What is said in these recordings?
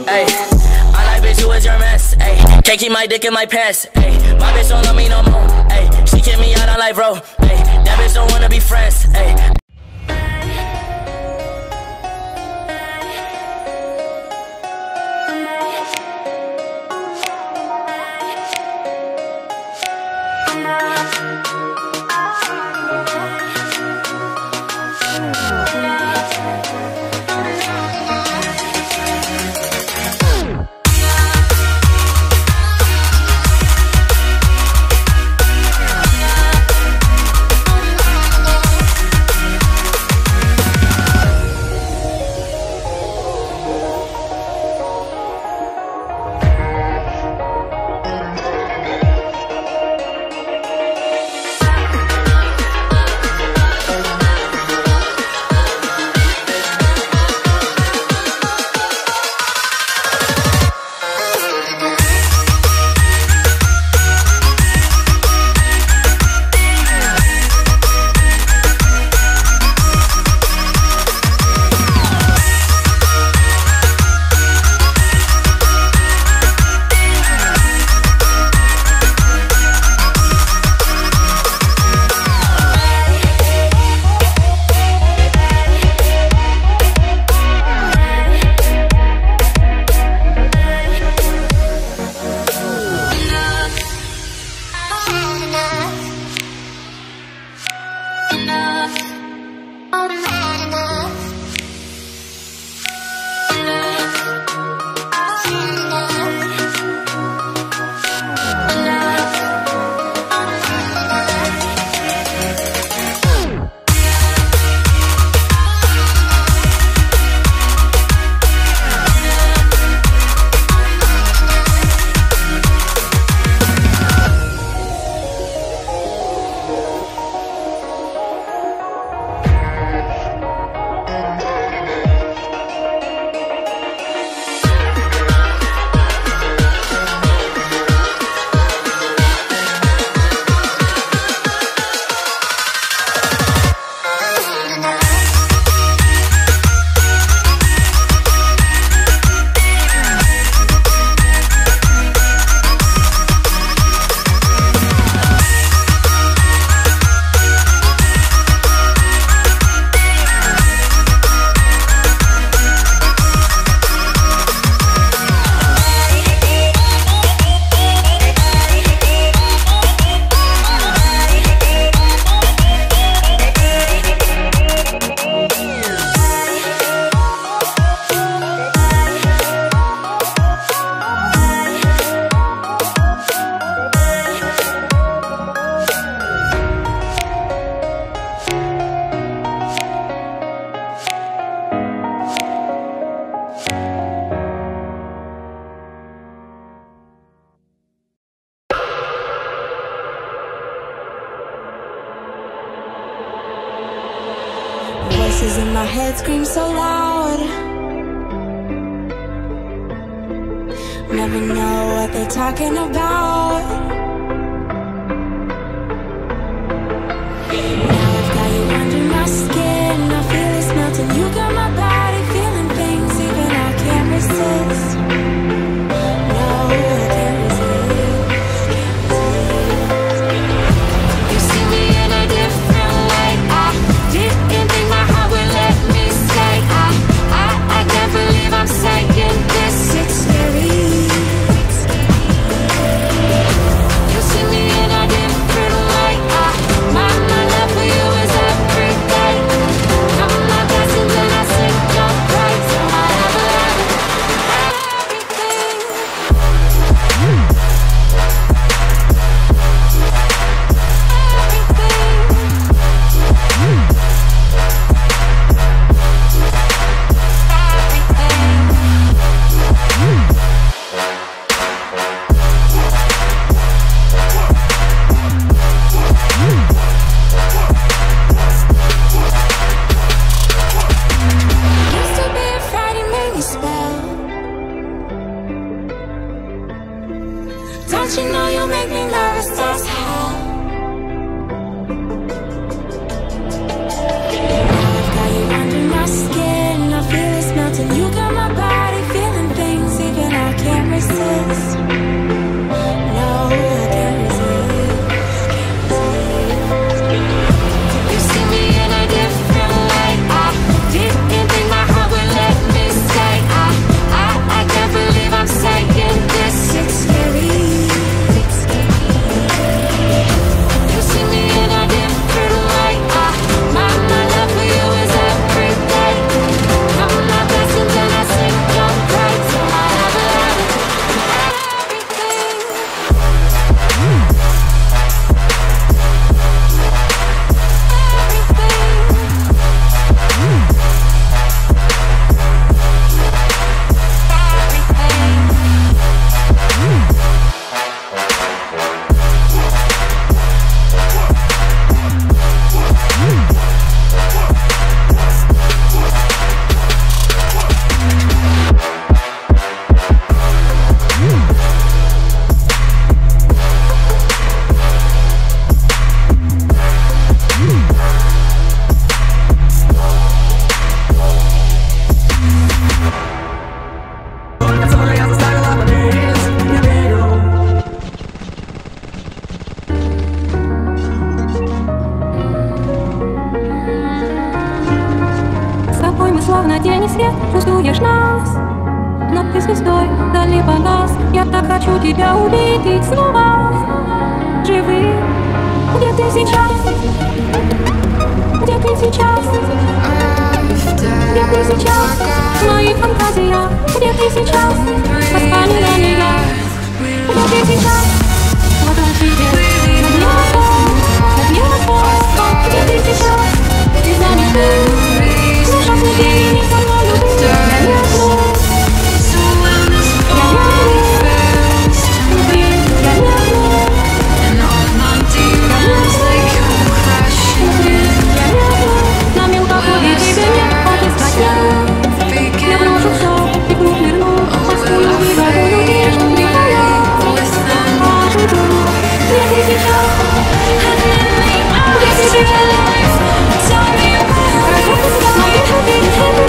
Ay, I like bitch, you is your mess. Ay, can't keep my dick in my pants. Ay, my bitch don't love me no more. Ay, she kick me out, I'm like, bro. Ay, that bitch don't wanna be friends. Ay. Voices in my head scream so loud. Never know what they're talking about. Now I've got you under my skin. I feel it melting. You got my body feeling things even I can't resist. No, I can't resist. You see me in a different light. I didn't think my heart would let me stay. I can't believe I'm saying this. It's scary. You see me in a different light. My love for you is every day. I'm my blessings and I sing your praise. So I have everything. Used to be afraid he made me spell. Don't you know you make me nervous as hell? Now I've got you under my skin. I feel it melting. You got my body feeling things звездой, дальний погас. Я так хочу тебя увидеть снова. Живи, где ты сейчас? Где ты сейчас? Где ты сейчас? Мои фантазии, где ты сейчас? Воспоминания, где ты сейчас? Вот он тебе, над небом, где ты сейчас? Ты за мечты, душа слепее, не со мной любви. Я не одну, я не одну. На мелках увидеть тебя нет, отыскать я. Я брошу все и вдруг верну морскую береговую нежь, где я оживу. Где ты сейчас? Где ты сейчас? Разрушится, но вижу, ты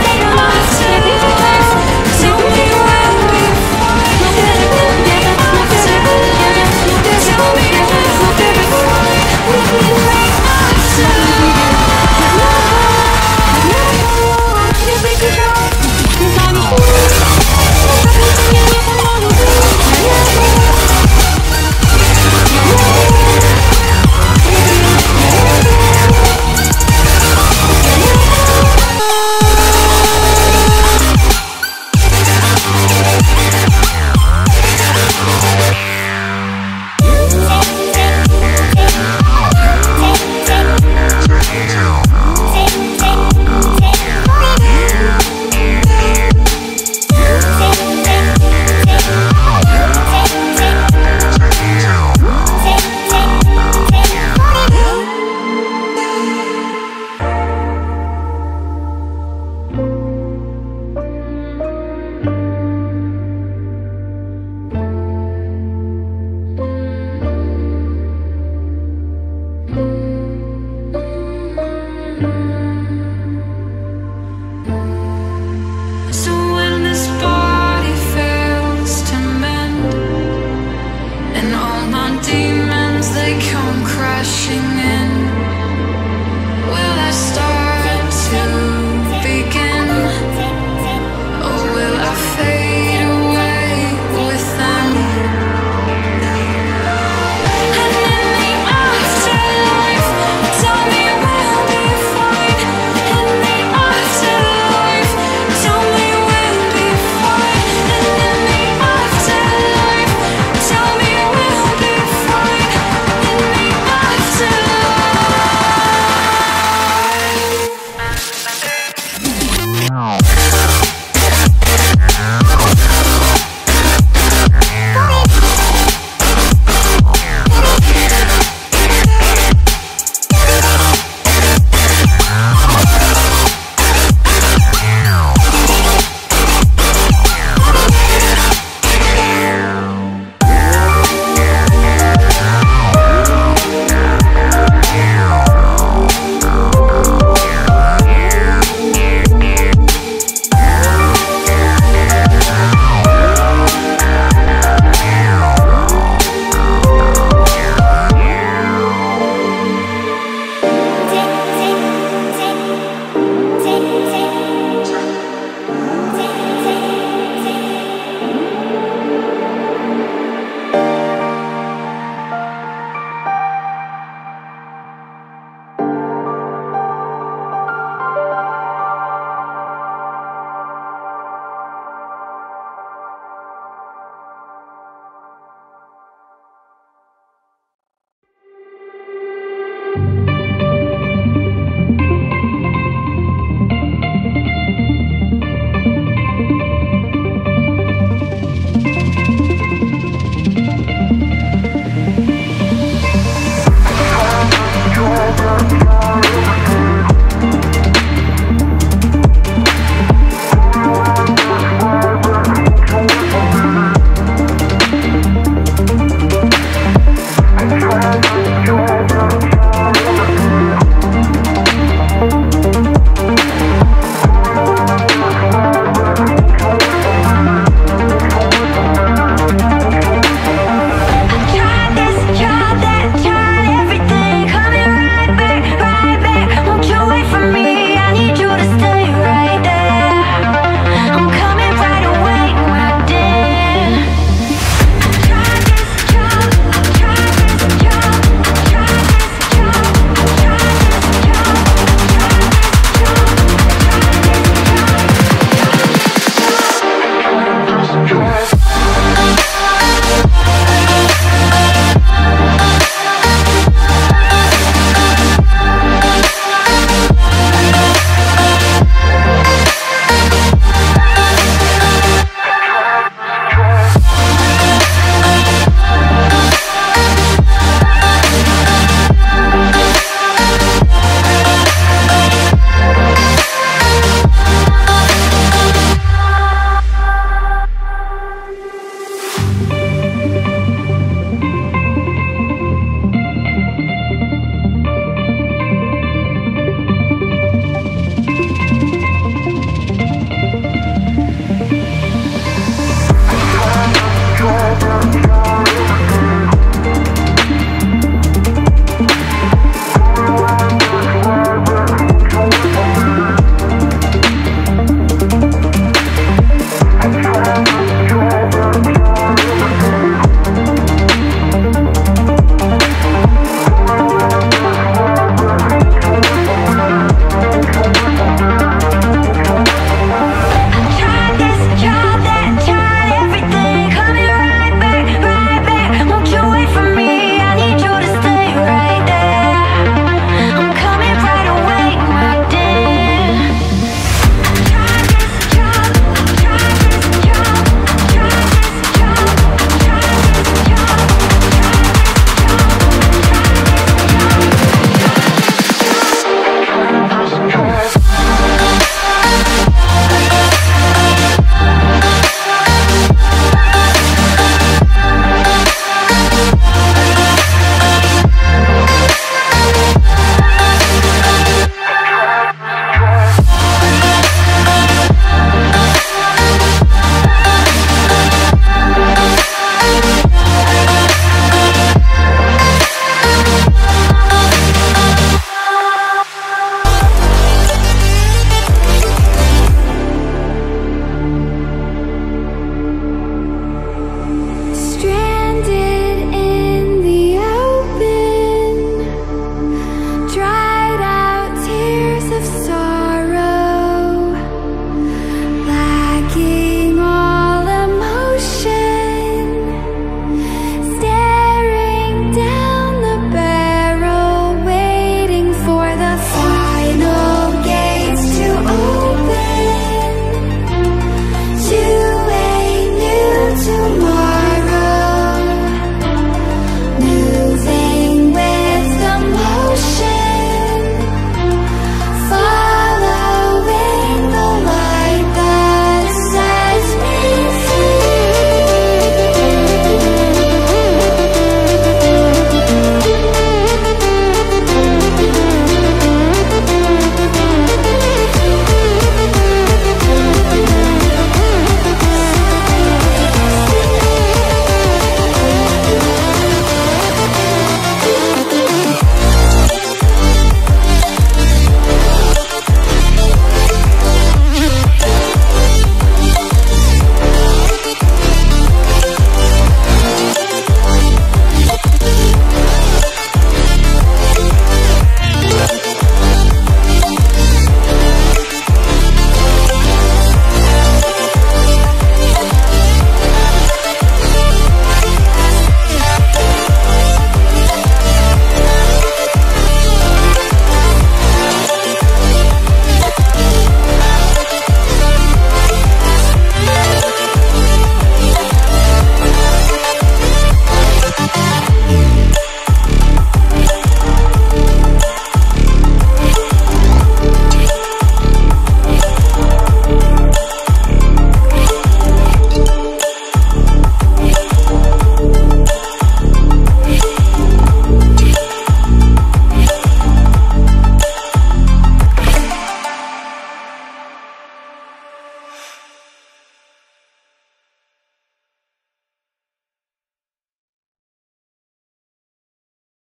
Trap.